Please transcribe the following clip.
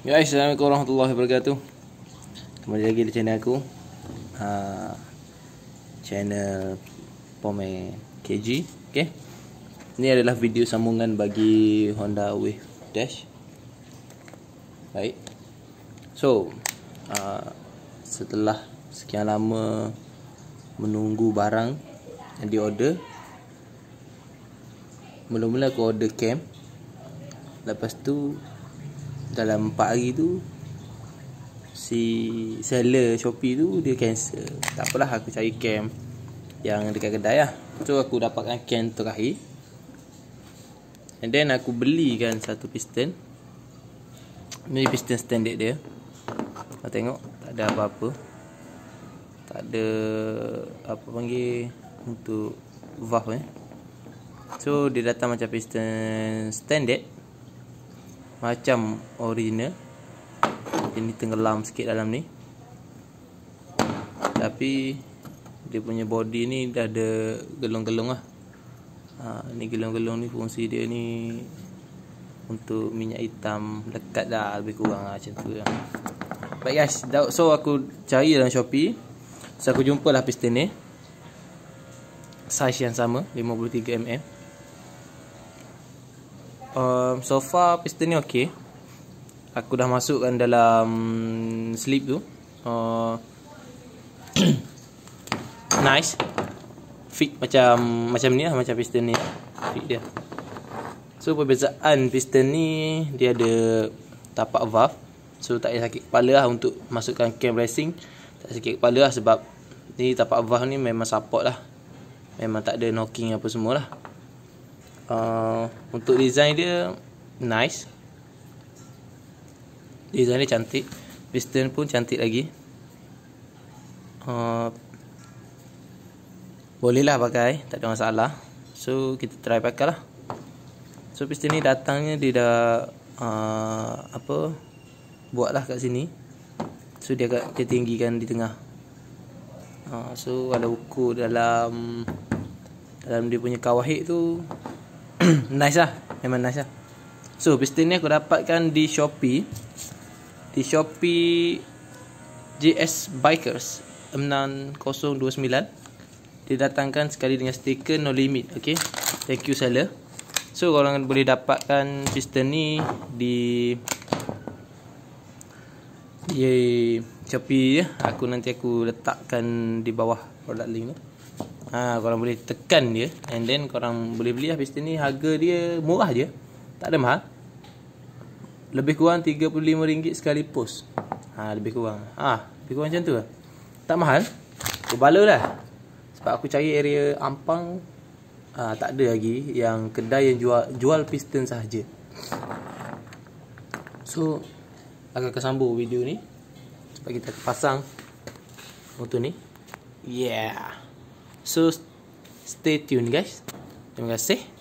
Guys, assalamualaikum warahmatullahi wabarakatuh. Kembali lagi di channel aku, channel Pome KG. Okay, ini adalah video sambungan bagi Honda Wave Dash. Baik, so setelah sekian lama menunggu barang yang di order, mula-mula aku order cam. Lepas tu dalam 4 hari tu si seller Shopee tu dia cancel. Tak apalah, aku cari cam yang dekat kedai lah. So aku dapatkan cam terakhir, and then aku belikan satu piston. Ini piston standard dia. Kau tengok tak ada apa-apa, tak ada apa panggil untuk valve ni. So dia datang macam piston standard, macam original. Ini tenggelam sikit dalam ni, tapi dia punya body ni dah ada gelung-gelung lah. Ni gelung-gelung ni fungsi dia ni untuk minyak hitam lekat dah, lebih kurang lah, macam tu lah. Baik guys, so aku cari dalam Shopee. So aku jumpa lah piston ni, size yang sama, 53mm. So far piston ni okey. Aku dah masukkan dalam slip tu. Nice. Fit macam ni lah, macam piston ni fit dia. So perbezaan piston ni, dia ada tapak valve. So tak payah sakit kepala lah untuk masukkan cam racing. Tak sakit kepala lah, sebab ni tapak valve ni memang support lah. Memang tak ada knocking apa semua lah. Untuk design dia nice, design dia cantik, piston pun cantik lagi. Bolehlah pakai, tak ada masalah. So kita try pakai lah. So piston ni datangnya dia dah buatlah kat sini. So dia tinggikan di tengah. So ada ukur dalam dia punya kawahik tu. Nice lah, memang nice lah. So piston ni aku dapatkan di Shopee. Di Shopee JS Bikers 6029. Didatangkan sekali dengan stiker no limit. Okay, thank you seller. So korang boleh dapatkan piston ni di Shopee je. Nanti aku letakkan di bawah product link tu. Korang boleh tekan dia, and then korang boleh beli lah piston ni. Harga dia murah je, tak ada mahal. Lebih kurang RM35 sekali post. Lebih kurang macam tu lah. Tak mahal. Kebala lah. Sebab aku cari area Ampang, tak ada lagi yang kedai yang jual piston sahaja. So aku akan sambung video ni sebab kita pasang motor ni. Yeah. So stay tune guys. Terima kasih.